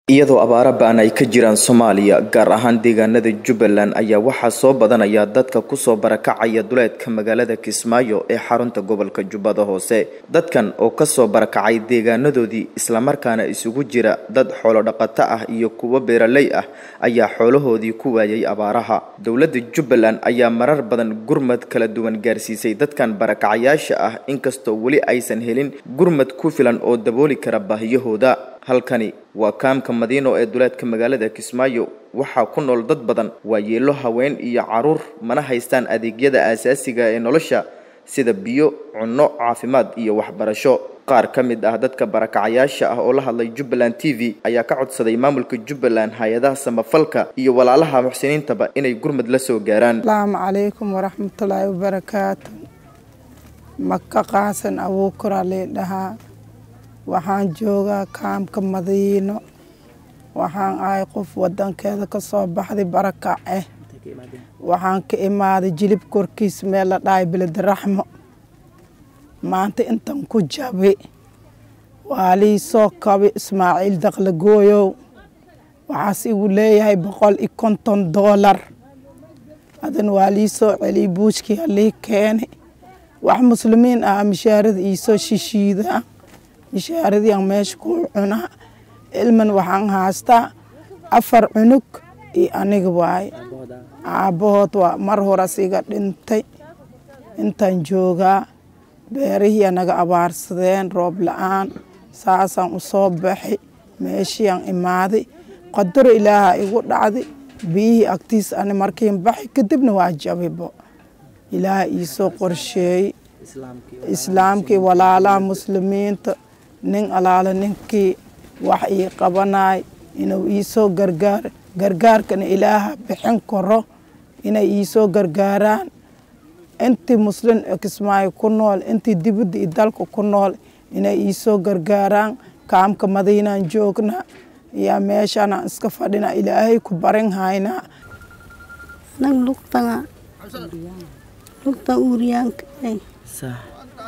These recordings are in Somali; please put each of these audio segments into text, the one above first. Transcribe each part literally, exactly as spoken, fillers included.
iyadoo abaara ba'an ay ka jiraan Soomaaliya gaar ahaan deegaanada Jubbaland ayaa waxa soo badanaya dadka ku soo barakacaya duleedka magaalada Kismaayo ee xarunta gobolka Jubbada Hoose dadkan oo ka soo barakacay deegaanadoodii isla markaana isugu jira dad xoolo dhaqato ah iyo kuwa beeraley ah ayaa xoolahoodii ku waayay abaaraha dawladda Jubbaland ayaa marar badan gurmad kala duwan gaarsiisay dadkan barakacayaasha ah inkastoo wali aysan helin gurmad ku filan oo dabooli kara baahiyahooda halkani waa kaamka Madiino ee duleedka magaalada Kismaayo waxa ku nool dad badan waa yeelo haween iyo caruur mana haystaan adeegyada aasaasiga ee nolosha sida biyo cunno caafimaad iyo waxbarasho qaar kamid ah dadka barakacayaasha ah oo la hadlay Jubbaland T V ayaa ka codsaday maamulka Jubbaland hay'adaha samafalka iyo walaalaha muxsiniintaba inay gurmad la soo gaaraan. Assalaamu calaykum waraxmatullaahi wabarakaatuh. Makka qaasan Abu Kurale dhaha waxaan joogaa kaamka Madiino waxaan ahay qof wadankeeda ka soo baxday barakac ah waxaan ka imaaday jilib korkiis meel la dhaay bilad raxmo maanta intan ku jabay wali soo kabay Ismaaciil Daqla Gooyow waxaas igu leeyahay boqol iyo konton dollar adan wali soo celi buushkii halii keenay wax muslimiin ah mishaarada ii soo shishiida mishaaradi aan meesha ku cuna ilman waxaan haastaa afar cunug iyo aniga waay aabahood waa mar hore asiga dhintay intaan joogaa beerihii anaga abaarsadeen roob la'aan saasaan u soo baxay meeshii aan imaaday qadar ilaaha igu dhacday biyihii agtiis ani markiin baxay kadibna waa jabibo ilaaha ii soo qorsheeyey islaamkii walaalaha muslimiinta nin alaala ninkii wax ii qabanay inuu ii soo gargaar gargaarkana ilaaha bixin karo inay ii soo gargaaraan intii muslim Kismaayo ku nool intii dibadda iyo dalka ku nool inay ii soo gargaaraan kaamka Madiinaan joogna yaa meeshana iska fadhina ilaahay ku barin hayna nag lugtana lugta uuriyaanka sax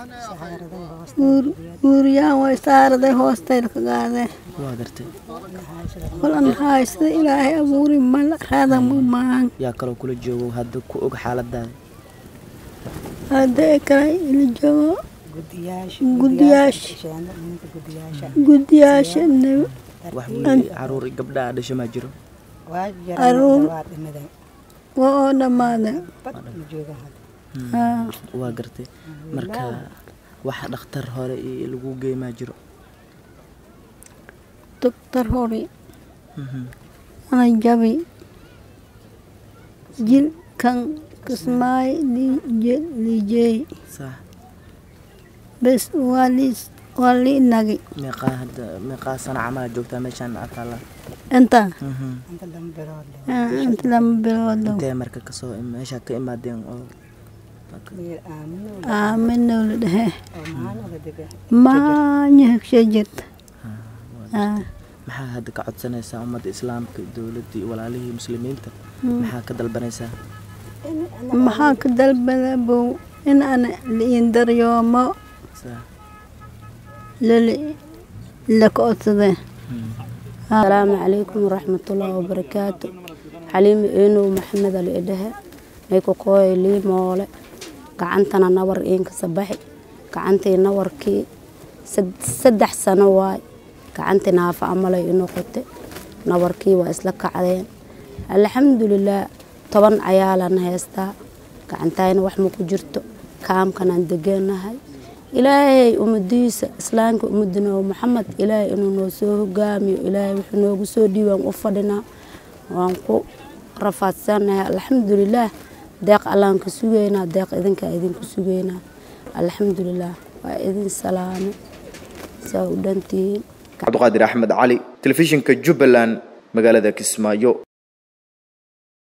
uuriyaan way saaraday hoosteeda ka gaadee waa gartay walan haysada ilaahay abuuri mal raada maan yaa kale kula joogo hadda ku og xaaladaada hadda kale ila joogo gudiyaasha gudiyaasha wax wali caruur gabdha dhashay ma jiro caruur waa dhamaada waa gartay marka waxa dhakhtar hore ee lagu geeyma jiro doctor hore ana jabi jil kan Kismaayo lijey sax bes walis wali nagi meeqa hada meeqa sana camal joogtaa meeshan atala inta mhm inta lambirood intee marka ka soo meesha ka imaadeen oo آمن ولده ما نهك شجرت maxaa hadda ka codsanaysaa ummadda islaamka dawladda walaalihii muslimiinta maxaa ka dalbanaysaa maxaa ka dalbada buu in aan liin daryoomo lali la ka codsadeen assalaamu calaykum waraxmatullaahi wabarakaatu xaliim eenow maxamed ali idhahe ay ku kooy liimoole gacantana nawar in ka sabaxay gacantay nawarkii saddex sano waay gacantay naafa amalay inoo qotay nawarkii waa isla kacdeen alxamdulillaah toban ayaalan haystaa gacantayna wax ma ku jirto kaamkan aan deganahay ilaahay umadiisa islaamka umadina Muhammad ilaahay inuu noo soo hogaamiyo ilaahay wuxuu noogu soo dhiibaan u fadhinaa waan ku rafaadsannahay alxamdulillaah deeq allaan ka sugeynaa deeq idinka idinku sugeynaa alxamdulillaah waa idin salaamo soo dhantiin Cabduqaadir Axmed Cali telefishinka Jubbaland magaalada Kismaayo.